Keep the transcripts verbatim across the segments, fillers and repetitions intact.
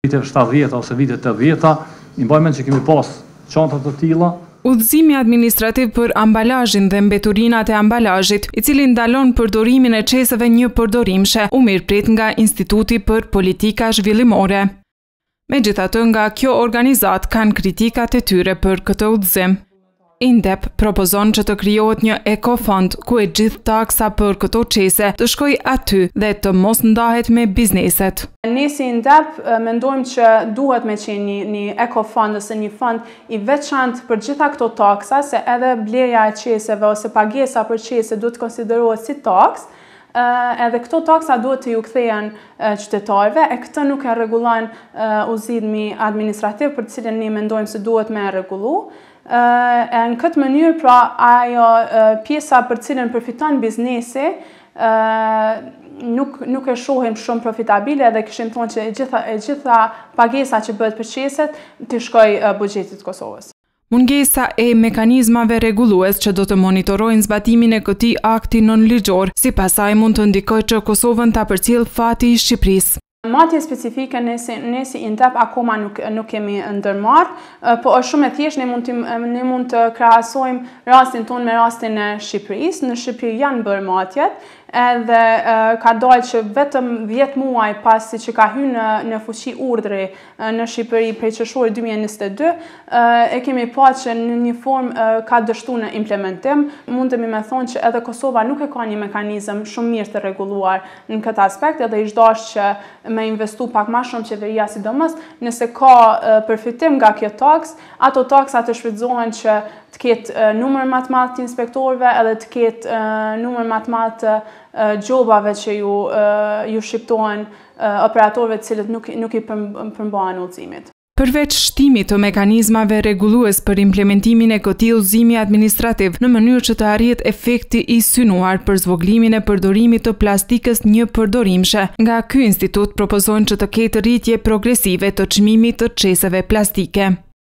Vite shtatëdhjeta ose vite tetëdhjeta, i mbaj mend që kemi pas çanta të tilla. Udhëzimi administrativ për ambalazhin dhe mbeturinat e ambalazhit, i cili ndalon përdorimin e çeseve një përdorimshe, u mirëprit nga Instituti për Politika Zhvillimore. Megjithatë, nga kjo organizat kanë kritikat e tyre për këtë udhëzim. INDEP propozon që të krijohet një ekofond ku e gjithë taksa për këto çese të shkojë aty dhe të mos ndahet me bizneset. Ne si INDEP mendojmë që duhet me qenë një, një ekofond ose një fond i veçantë për gjitha këto taksa, se edhe blerja e çeseve ose pagesa për çese duhet të konsiderohet si taks. Uh, edhe këto taksa duhet të ju kthehen uh, qytetarëve, e këtë nuk e rregullon uh, udhëzimi administrativ për të cilën ne mendojmë se duhet me rregullu. Uh, e në këtë mënyrë, pra ajo uh, pjesa për cilën përfiton biznesi, uh, nuk, nuk e shohim shumë profitabile dhe kishim thonë që e gjitha, e gjitha pagesa që bëhet për çeset të shkojë uh, buxhetit të Kosovës. Mungesa e mekanizmave rregullues që do të monitorojnë zbatimin e këtij akti nënligjor, sipas saj mund të ndikojë që Kosovën ta përcjellë fati i Shqipërisë. Matje specifike ne si, ne si INDEP akoma nuk, nuk kemi ndërmarrë, po është shumë e thjeshtë, ne mund të, ne mund të krahasojmë rastin tonë me rastin e Shqipërisë. Në Shqipëri janë bërë matjet, edhe uh, ka dalë që vetëm dhjetë muaj pasi që ka hyrë në, në fuqi urdhri uh, në Shqipëri prej qershorit dy mijë e njëzet e dy, uh, e kemi pa që në një formë uh, ka dështu në implementim. Mundemi me thonë që edhe Kosova nuk e ka një mekanizëm shumë mirë të rregulluar në këtë aspekt, edhe ish dash që me investu pak ma shumë qeveria sidomos, nëse ka uh, përfitim nga kjo taks, ato taksa të shfrytëzohen që të ketë uh, numër më të madh të inspektorëve edhe të ketë uh, numër më të madh të uh, gjobave që ju, uh, ju shqiptohen uh, operatorëve të cilët nuk, nuk i përmbahen udhëzimit. Përveç shtimit të mekanizmave rregullues për implementimin e këtij udhëzimi administrativ në mënyrë që të arrihet efekti i synuar për zvogëlimin e përdorimit të plastikës një përdorimshe, nga ky institut propozojnë që të ketë rritje progresive të çmimit të çeseve plastike.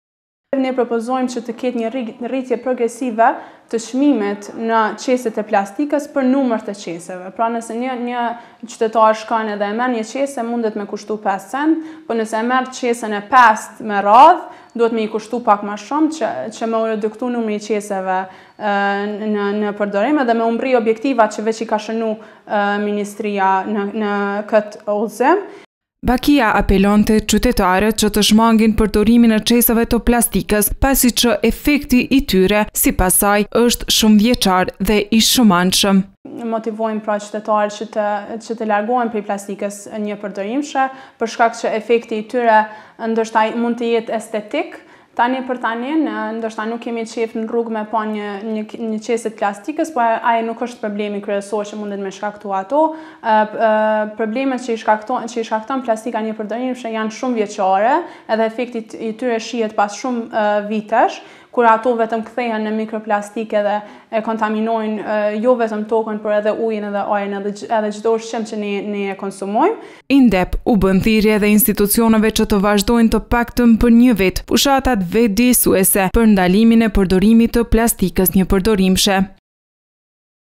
Ne propozojmë që të ketë një rritje progresive të çmimit në çeset e plastikës për numër të çeseve. Pra nëse një, një qytetar shkon edhe e merr një çese, mundet me kushtu pesë cent, por nëse e merr çesën e pestë me radhë, duhet me i kushtu pak më shumë që, që me u reduktu numri i çeseve në, në përdorim dhe me umbri objektivat që veç i ka shënu Ministria në, në këtë udhëzim. Bakia apelon të qytetarët që të shmangin përdorimin e çesave të plastikës, pasi që efekti i tyre, sipas saj, është shumë vjeçar dhe i shumanshëm. Motivojmë pra qytetarët që të, që të largohen prej plastikës një përdorimshe, për shkak që efekti i tyre ndoshta mund të jetë estetik. Tani për tani, ndoshta nuk kemi qef në rrugë me pa një, një, një çesë plastikës, por ajo nuk është problemi kryesor që mundet me shkaktu ato. Uh, uh, problemet që i shkakton, që i shkakton plastika një përdorimshe janë shumë vjeçare, edhe efekti i tyre shihet pas shumë uh, vitesh, kur ato vetëm kthehen në mikroplastike dhe e kontaminojnë uh, jo vetëm tokën, por edhe ujin edhe ajrin edhe, edhe çdo ushqim që ne, ne e konsumojmë. INDEP u bën thirrje edhe institucioneve që të vazhdojnë të paktën për një vit fushatat vetëdijsuese për ndalimin e përdorimit të plastikës një përdorimshe.